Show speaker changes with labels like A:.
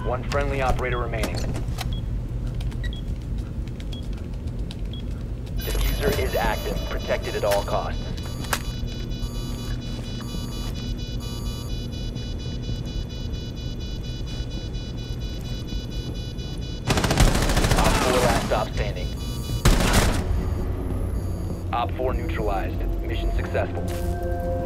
A: One friendly operator remaining. Diffuser is active. Protected at all costs. Op 4 last stop standing. Op 4 neutralized. Mission successful.